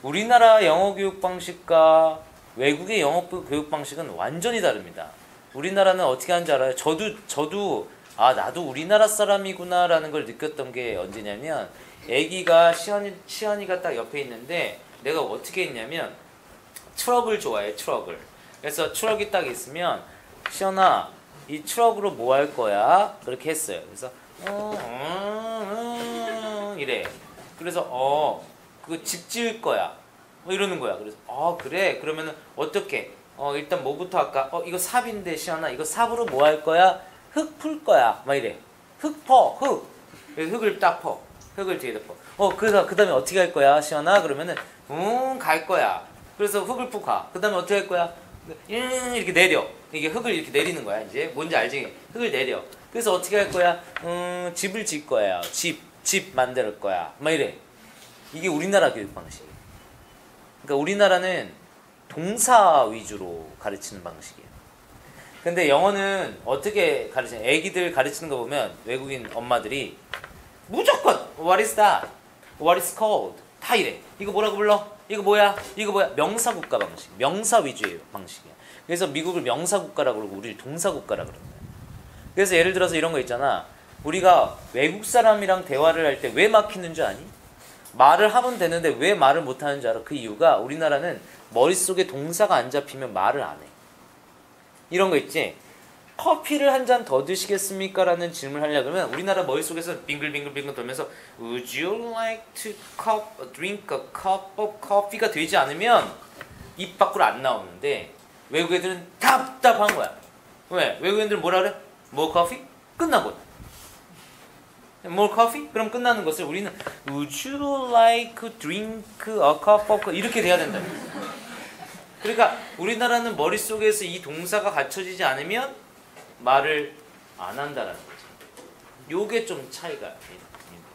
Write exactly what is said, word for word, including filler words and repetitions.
우리나라 영어 교육 방식과 외국의 영어 교육 방식은 완전히 다릅니다. 우리나라는 어떻게 하는지 알아요? 저도 저도 아 나도 우리나라 사람이구나 라는 걸 느꼈던 게 언제냐면 애기가 시연이, 시연이가 딱 옆에 있는데 내가 어떻게 했냐면 트럭을 좋아해 트럭을. 그래서 트럭이 딱 있으면 시연아 이 트럭으로 뭐 할 거야? 그렇게 했어요. 그래서 어, 음, 음, 이래. 그래서 어 그거 집 지을 거야. 뭐 이러는 거야. 그래서 아 그래? 그러면은 어떻게? 어 일단 뭐부터 할까? 어 이거 삽인데 시연아 이거 삽으로 뭐 할 거야? 흙 풀 거야. 막 이래. 흙 퍼, 흙. 그래서 흙을 딱 퍼. 흙을 뒤에다 퍼. 어 그래서 그 다음에 어떻게 할 거야 시연아? 그러면은 음 갈 거야. 그래서 흙을 푸 가. 그 다음에 어떻게 할 거야? 음 이렇게 내려. 이게 흙을 이렇게 내리는 거야. 이제 뭔지 알지? 흙을 내려. 그래서 어떻게 할 거야? 음 집을 질 거야. 집, 집 만들 거야. 막 이래. 이게 우리나라 교육 방식. 그러니까 우리나라는 동사 위주로 가르치는 방식이에요. 근데 영어는 어떻게 가르치냐? 애기들 가르치는 거 보면 외국인 엄마들이 무조건 What is that? What is called? 다 이래. 이거 뭐라고 불러? 이거 뭐야? 이거 뭐야? 명사 국가 방식. 명사 위주의 방식이야. 그래서 미국을 명사 국가라고 그러고 우리를 동사 국가라고 그러는 거야. 그래서 예를 들어서 이런 거 있잖아. 우리가 외국 사람이랑 대화를 할 때 왜 막히는 줄 아니? 말을 하면 되는데 왜 말을 못 하는 줄 알아? 그 이유가 우리나라는 머릿속에 동사가 안 잡히면 말을 안 해. 이런 거 있지? 커피를 한 잔 더 드시겠습니까? 라는 질문을 하려고 하면 우리나라 머릿속에서 빙글빙글빙글 돌면서 Would you like to cup, drink a cup of coffee가 되지 않으면 입 밖으로 안 나오는데 외국 애들은 답답한 거야. 왜? 외국 애들은 뭐라 그래? More coffee? 끝나고 More coffee? 그럼 끝나는 것을 우리는 Would you like to drink a cup of coffee? 이렇게 돼야 된다. 그러니까 우리나라는 머릿속에서 이 동사가 갖춰지지 않으면 말을 안 한다라는 거죠. 요게 좀 차이가 있습니다.